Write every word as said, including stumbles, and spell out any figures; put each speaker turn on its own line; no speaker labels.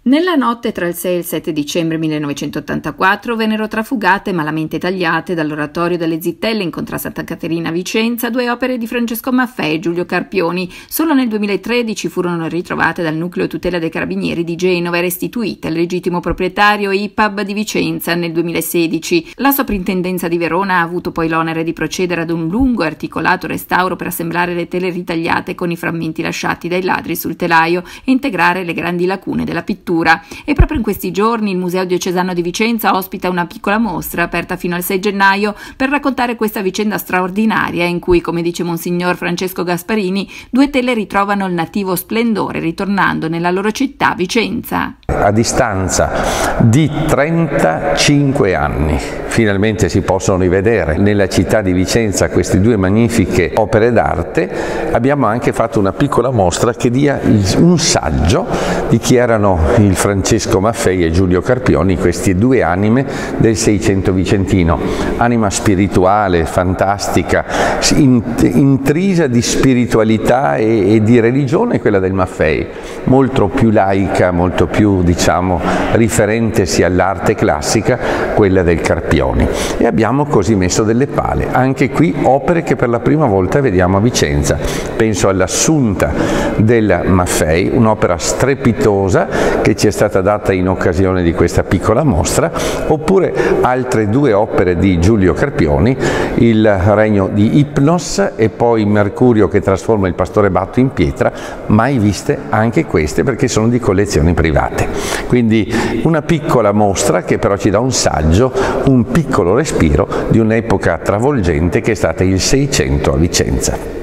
Nella notte tra il sei e il sette dicembre millenovecentottantaquattro vennero trafugate e malamente tagliate dall'oratorio delle Zittelle in Contra Santa Caterina a Vicenza due opere di Francesco Maffei e Giulio Carpioni. Solo nel duemilatredici furono ritrovate dal Nucleo Tutela dei Carabinieri di Genova e restituite al legittimo proprietario I P A B di Vicenza nel duemilasedici. La Soprintendenza di Verona ha avuto poi l'onere di procedere ad un lungo e articolato restauro per assemblare le tele ritagliate con i frammenti lasciati dai ladri sul telaio e integrare le grandi lacune della pittura. E proprio in questi giorni il Museo Diocesano di Vicenza ospita una piccola mostra aperta fino al sei gennaio per raccontare questa vicenda straordinaria in cui, come dice Monsignor Francesco Gasparini, due tele ritrovano il nativo splendore ritornando nella loro città, Vicenza.
A distanza di trentacinque anni finalmente si possono rivedere nella città di Vicenza queste due magnifiche opere d'arte. Abbiamo anche fatto una piccola mostra che dia un saggio di chi erano il Francesco Maffei e Giulio Carpioni, queste due anime del Seicento vicentino, anima spirituale, fantastica, intrisa di spiritualità e, e di religione, quella del Maffei, molto più laica, molto più, diciamo, riferentesi all'arte classica, quella del Carpioni. E abbiamo così messo delle pale, anche qui opere che per la prima volta vediamo a Vicenza. Penso all'Assunta del Maffei, un'opera strepitosa che ci è stata data in occasione di questa piccola mostra, oppure altre due opere di Giulio Carpioni, il Regno di Ipnos e poi Mercurio che trasforma il pastore Batto in pietra, mai viste anche queste perché sono di collezioni private. Quindi una piccola mostra che però ci dà un saggio, un piccolo respiro di un'epoca travolgente che è stata il Seicento a Vicenza.